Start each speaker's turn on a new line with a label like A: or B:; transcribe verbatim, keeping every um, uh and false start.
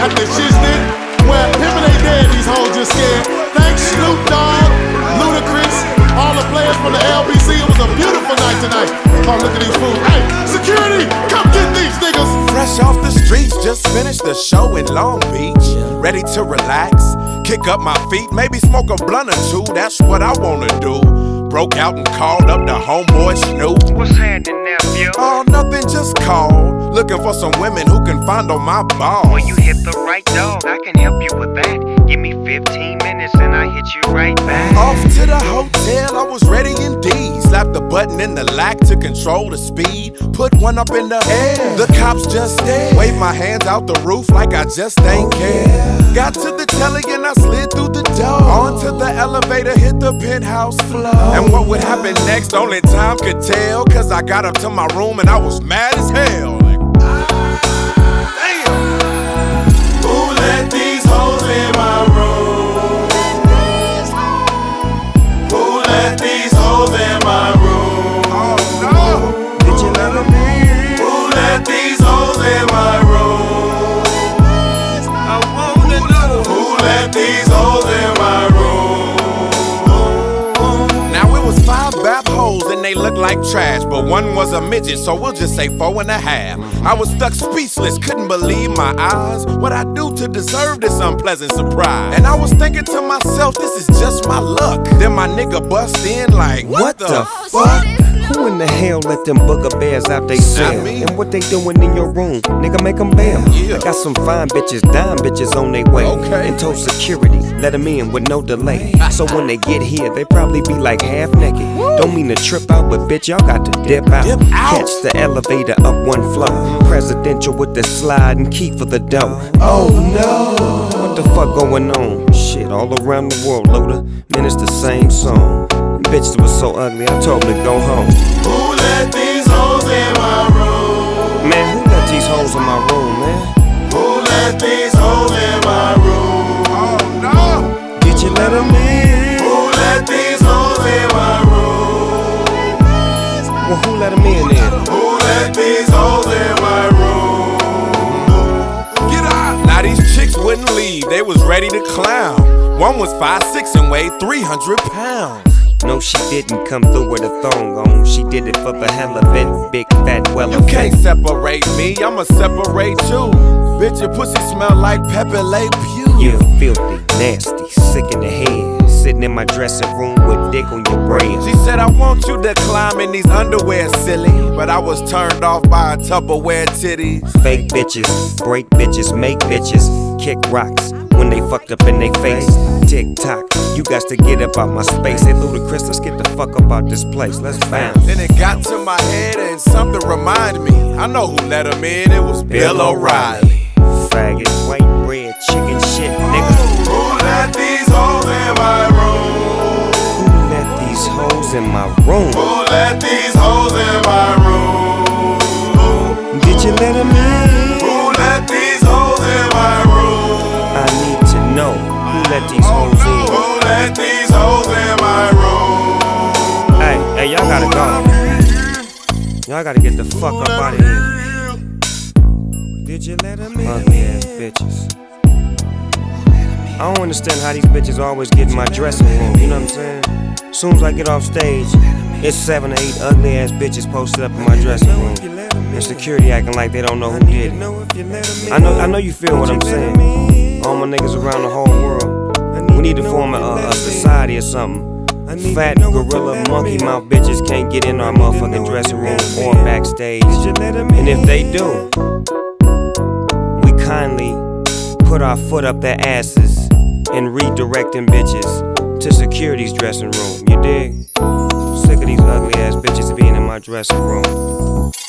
A: at the Shiznit, where him and they dead, these hoes just scared. Thanks Snoop Dogg, Ludacris, all the players from the L B C. It was a beautiful night tonight. Oh, look at these fools. Hey, security, come get these niggas.
B: Fresh off the streets, just finished the show in Long Beach. Ready to relax, kick up my feet, maybe smoke a blunt or two, that's what I wanna do. Broke out and called up the homeboy Snoop.
C: What's happening, nephew?
B: Oh, nothing, just called. Looking for some women who can fondle my balls.
C: Well, you hit the right dog, I can help you with that. Give me fifteen minutes and I hit you right back.
B: Off to the hotel, I was ready indeed. Slapped the button in the lack to control the speed. Put one up in the air, the cops just stared. Waved my hands out the roof like I just ain't care. Got to the telly and I slid through the door. Onto the elevator, hit the penthouse floor. And what would happen next, only time could tell. Cause I got up to my room and I was mad as hell. Like, damn.
A: Who let these hoes in my room? Who let these hoes in my room?
B: Oh no.
A: Did you let them in? Who let these hoes in my room?
B: I wanna know.
A: Who let these hoes in my room?
B: Now it was five bap hoes and they looked like trash, but one was a midget, so we'll just say four and a half. I was stuck speechless, couldn't believe my eyes. What I do to deserve this unpleasant surprise? And I was thinking to myself, this is just my luck. Then my nigga bust in like, what,
D: What
B: the,
D: the
B: fuck?
D: Who in the hell let them booger bears out they cell?
B: me.
D: And what they doing in your room? Nigga, make them bail.
B: Yeah.
D: I got some fine bitches, dime bitches on their way.
B: Okay.
D: And told security, let them in with no delay. So when they get here, they probably be like half naked. Don't mean to trip out, but bitch, y'all got to dip out.
B: Dip out.
D: Catch the elevator up one floor. Presidential with the slide and key for the dough. Oh no. What the fuck going on? Shit, all around the world, Luda. Man, it's the same song. Bitch was so ugly, I told her to go home.
A: Who let these hoes in my room?
D: Man, who let these hoes in my room, man?
A: Who let these hoes in my room?
B: Oh no.
D: Did you let them in?
A: Who let these hoes in my room?
D: Well, who let them in then?
A: Who let these hoes in my room?
B: Get out. Now these chicks wouldn't leave, they was ready to clown. One was five six and weighed three hundred pounds.
D: No, she didn't come through with a thong on. She did it for the hell of it. Big fat well
B: You
D: of
B: can't separate me, I'ma separate you. Bitch, your pussy smell like Pepe Le Pew.
D: You filthy, nasty, sick in the head. Sitting in my dressing room with dick on your brain.
B: She said, I want you to climb in these underwear, silly. But I was turned off by a Tupperware titties.
D: Fake bitches, break bitches, make bitches, kick rocks when they fucked up in they face. Tick tock, you got to get up out my space. Hey Ludacris, let's get the fuck up out this place. Let's bounce.
B: Then it got to my head and something reminded me. I know who let him in, it was Bill O'Reilly.
D: Faggot, white bread, chicken shit, nigga.
A: Who let these hoes in my room?
D: Who let these hoes in my room?
A: Who let these hoes in my room?
D: Did you let them in?
A: Who let these hoes in my room?
D: I need to know who let these hoes in.
A: Who let these hoes in my room?
D: Hey, hey, y'all gotta go. Y'all gotta get the fuck up out of here. Did you let them in? Ugly ass bitches. I don't understand how these bitches always get in my dressing room, you know what I'm saying? Soon as I get off stage, it's seven or eight ugly ass bitches posted up in my dressing room. And security acting like they don't know who did it. I know, I know you feel what I'm saying. All my niggas around the whole world. We need to form a, a, a society or something. Fat gorilla monkey mouth bitches can't get in our motherfucking dressing room or backstage. And if they do, we kindly put our foot up their asses and redirect them bitches to security's dressing room. You dig? Sick of these ugly ass bitches being in my dressing room.